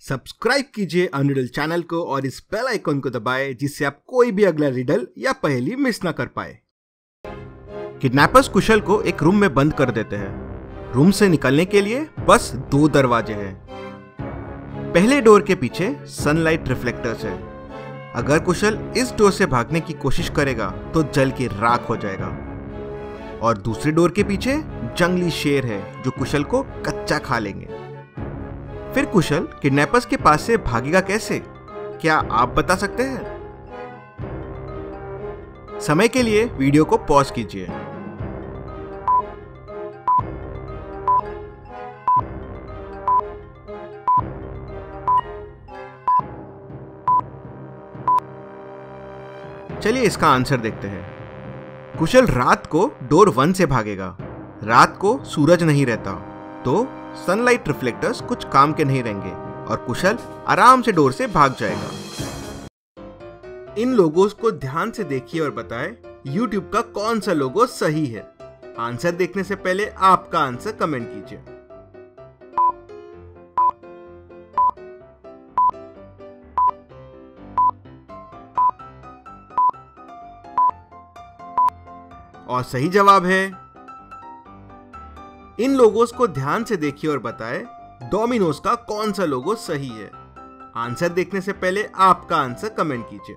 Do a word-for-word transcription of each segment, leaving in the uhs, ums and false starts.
Subscribe कीजिए अनरिडल channel को और इस बेल आइकन को दबाएं जिससे आप कोई भी अगला रिडल या पहेली मिस ना कर पाए। किडनैपर्स कुशल को एक रूम में बंद कर देते हैं। रूम से निकलने के लिए बस दो दरवाजे हैं। पहले डोर के पीछे सनलाइट रिफ्लेक्टर्स है। अगर कुशल इस डोर से भागने की कोशिश करेगा तो जल के राख हो जाएगा। और दूसरे डोर के पीछे जंगली शेर है जो कुशल को कच्चा खा लेंगे। फिर कुशल किडनैपर्स के पास से भागेगा कैसे? क्या आप बता सकते हैं? समय के लिए वीडियो को पॉज कीजिए। चलिए इसका आंसर देखते हैं। कुशल रात को डोर वन से भागेगा। रात को सूरज नहीं रहता तो सनलाइट रिफ्लेक्टर्स कुछ काम के नहीं रहेंगे और कुशल आराम से डोर से भाग जाएगा। इन लोगोस को ध्यान से देखिए और बताएं यूट्यूब का कौन सा लोगो सही है। आंसर देखने से पहले आपका आंसर कमेंट कीजिए। और सही जवाब है। इन लोगोस को ध्यान से देखिए और बताएं डोमिनोज का कौन सा लोगो सही है। आंसर देखने से पहले आपका आंसर कमेंट कीजिए।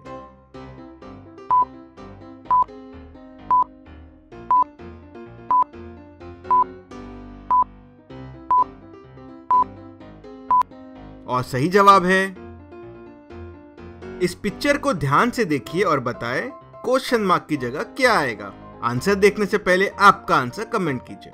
और सही जवाब है। इस पिक्चर को ध्यान से देखिए और बताएं क्वेश्चन मार्क की जगह क्या आएगा। आंसर देखने से पहले आपका आंसर कमेंट कीजिए।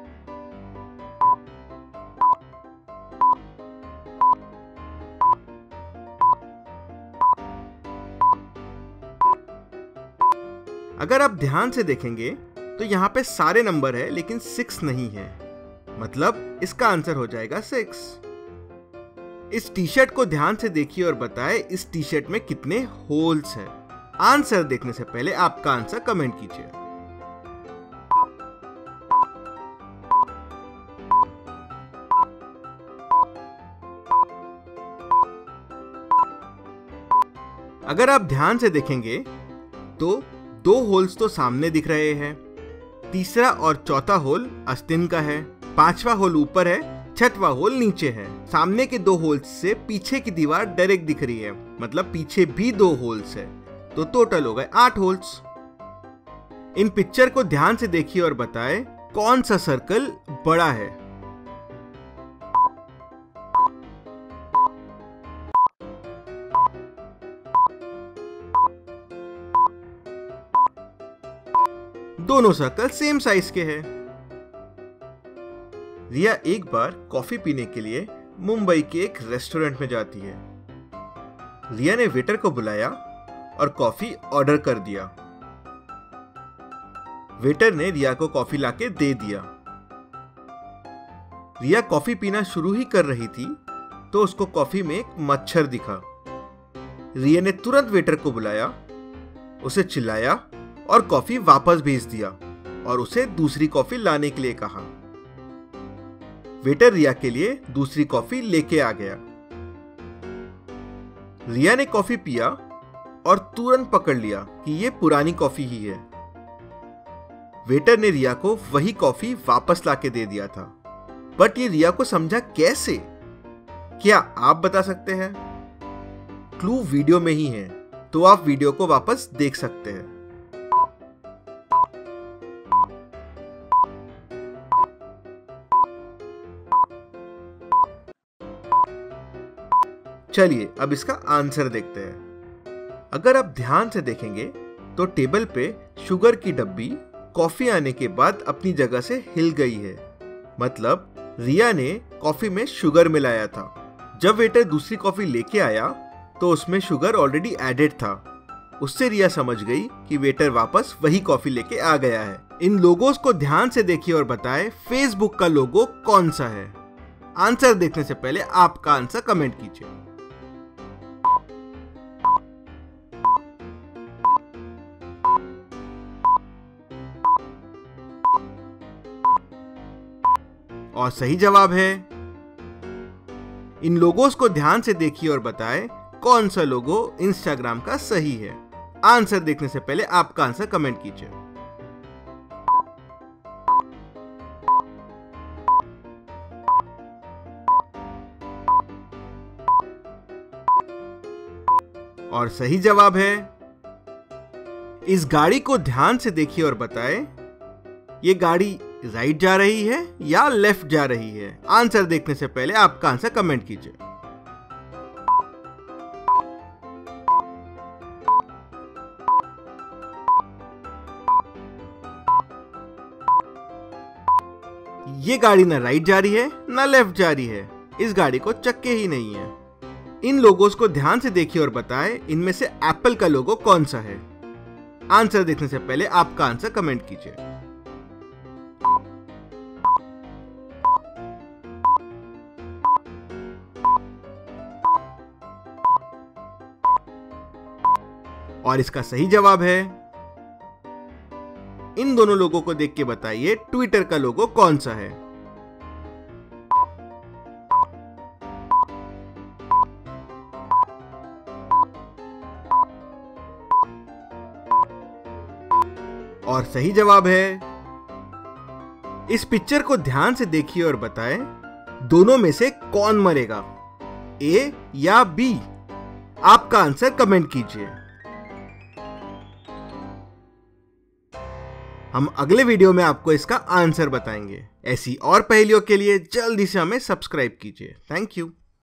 अगर आप ध्यान से देखेंगे तो यहाँ पे सारे नंबर है लेकिन सिक्स नहीं है, मतलब इसका आंसर हो जाएगा सिक्स। इस टी शर्ट को ध्यान से देखिए और बताएं इस टी शर्ट में कितने होल्स हैं। आंसर देखने से पहले आपका आंसर कमेंट कीजिए। अगर आप ध्यान से देखेंगे तो दो होल्स तो सामने दिख रहे हैं। तीसरा और चौथा होल आस्तीन का है। पांचवा होल ऊपर है, छठवां होल नीचे है। सामने के दो होल्स से पीछे की दीवार डायरेक्ट दिख रही है, मतलब पीछे भी दो होल्स है, तो टोटल हो गए आठ होल्स। इन पिक्चर को ध्यान से देखिए और बताएं कौन सा सर्कल बड़ा है। दोनों सर्कल सेम साइज के हैं। रिया एक बार कॉफी पीने के लिए मुंबई के एक रेस्टोरेंट में जाती है। रिया ने वेटर को बुलाया और कॉफी ऑर्डर कर दिया। वेटर ने रिया को कॉफी लाके दे दिया। रिया कॉफी पीना शुरू ही कर रही थी तो उसको कॉफी में एक मच्छर दिखा। रिया ने तुरंत वेटर को बुलाया, उसे चिल्लाया और कॉफी वापस भेज दिया और उसे दूसरी कॉफी लाने के लिए कहा। वेटर रिया के लिए दूसरी कॉफी लेके आ गया। रिया ने कॉफी पिया और तुरंत पकड़ लिया कि यह पुरानी कॉफी ही है। वेटर ने रिया को वही कॉफी वापस लाके दे दिया था, बट ये रिया को समझा कैसे? क्या आप बता सकते हैं? क्लू वीडियो में ही है, तो आप वीडियो को वापस देख सकते हैं। चलिए अब इसका आंसर देखते हैं। अगर आप ध्यान से देखेंगे तो टेबल पे शुगर की डब्बी कॉफी आने के बाद अपनी जगह से हिल गई है, मतलब रिया ने कॉफी में शुगर मिलाया था। जब वेटर दूसरी कॉफी लेके आया तो उसमें शुगर ऑलरेडी एडेड था। उससे रिया समझ गई कि वेटर वापस वही कॉफी लेके आ गया है। इन लोगोस को ध्यान से देखिए और बताएं फेसबुक का लोगो कौन सा है। आंसर देखने से पहले आपका आंसर कमेंट कीजिए। और सही जवाब है। इन लोगोस को ध्यान से देखिए और बताएं कौन सा लोगो इंस्टाग्राम का सही है। आंसर देखने से पहले आपका आंसर कमेंट कीजिए। और सही जवाब है, इस गाड़ी को ध्यान से देखिए और बताएं ये गाड़ी राइट जा रही है या लेफ्ट जा रही है। आंसर देखने से पहले आपका आंसर कमेंट कीजिए। ये गाड़ी ना राइट जा रही है ना लेफ्ट जा रही है। इस गाड़ी को चक्के ही नहीं है। इन लोगोस को ध्यान से देखिए और बताएं इनमें से एप्पल का लोगो कौन सा है। आंसर देखने से पहले आपका आंसर कमेंट कीजिए। और इसका सही जवाब है, इन दोनों लोगों को देख के बताइए ट्विटर का लोगो कौन सा है। और सही जवाब है, इस पिक्चर को ध्यान से देखिए और बताएं दोनों में से कौन मरेगा, ए या बी। आपका आंसर कमेंट कीजिए। हम अगले वीडियो में आपको इसका आंसर बताएंगे। ऐसी और पहेलियों के लिए जल्दी से हमें सब्सक्राइब कीजिए। Thank you.